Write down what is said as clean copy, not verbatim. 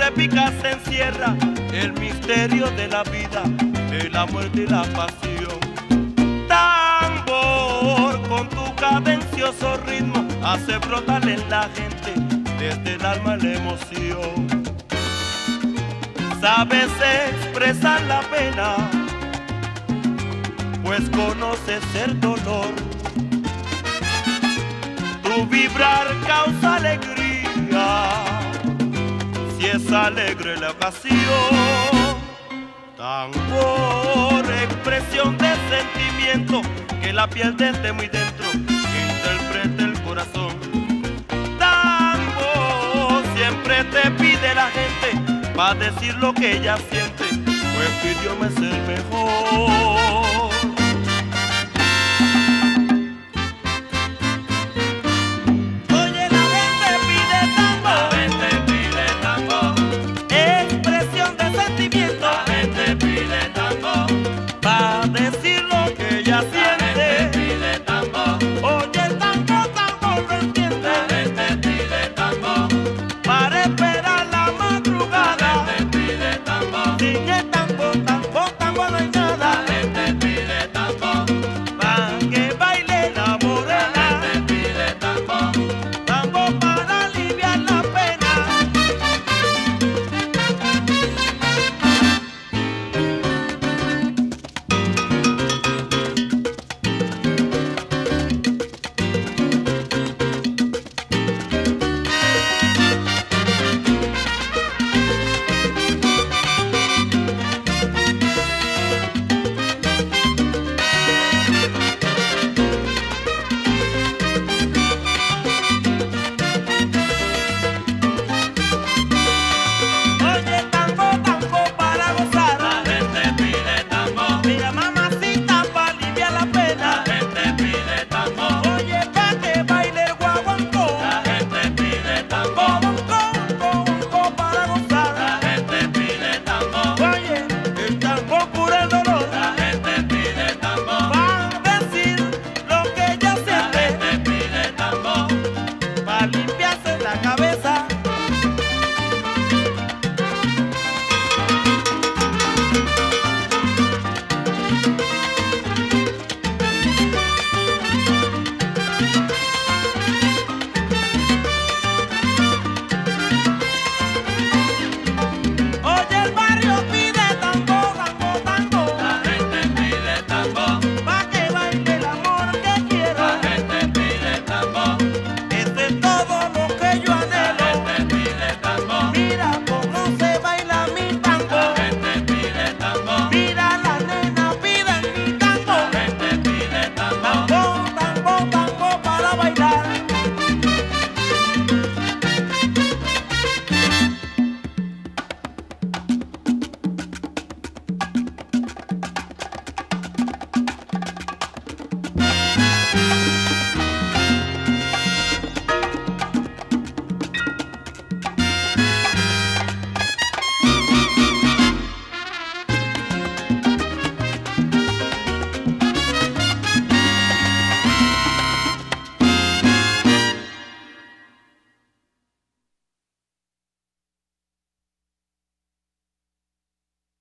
épicas se encierra el misterio de la vida, de la muerte y la pasión. Tambor, con tu cadencioso ritmo, hace brotar en la gente desde el alma la emoción. Sabes expresar la pena, pues conoces el dolor. Tu vibrar causa alegría, si es alegre la ocasión. Tambor, expresión de sentimiento, que la piel desde muy dentro interprete el corazón. Tambo, siempre te pide la gente, va a decir lo que ella siente, pues tu idioma es el mejor.